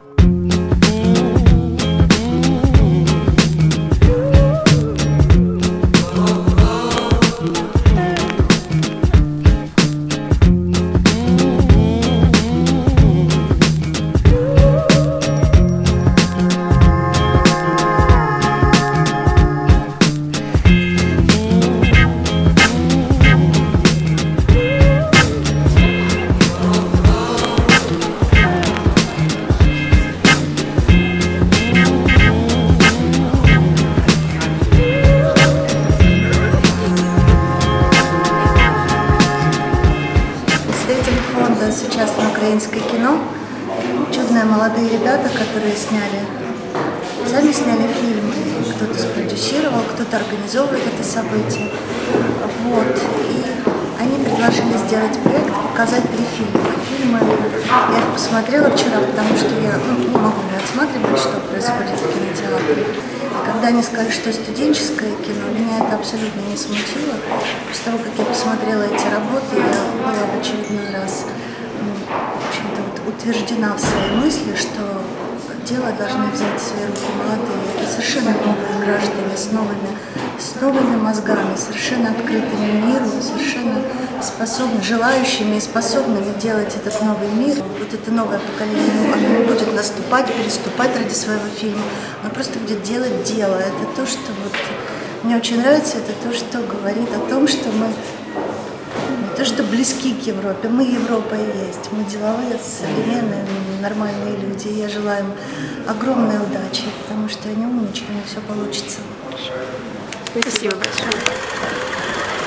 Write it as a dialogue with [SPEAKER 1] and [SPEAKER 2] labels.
[SPEAKER 1] Сейчас на украинское кино. Чудные молодые ребята, которые сами сняли фильм. Кто-то спродюсировал, кто-то организовывает это событие. Вот. И они предложили сделать проект, показать 3 фильма. Я их посмотрела вчера, потому что я не могу не отсматривать, что происходит в кинотеатре. И когда они сказали, что студенческое кино, меня это абсолютно не смутило. После того, как я посмотрела эти работы, я была в очередной раз утверждена в своей мысли, что дело должны взять в свои руки молодые, совершенно новые граждане с новыми мозгами, совершенно открытыми миру, совершенно желающими и способными делать этот новый мир. Вот это новое поколение, оно не будет наступать, переступать ради своего фильма, оно просто будет делать дело. Это то, что мне очень нравится, это то, что говорит о том, что мы то, что близки к Европе. Мы Европа и есть. Мы деловые, современные, нормальные люди. Я желаю им огромной удачи, потому что они умнички, у них все получится.
[SPEAKER 2] Спасибо большое.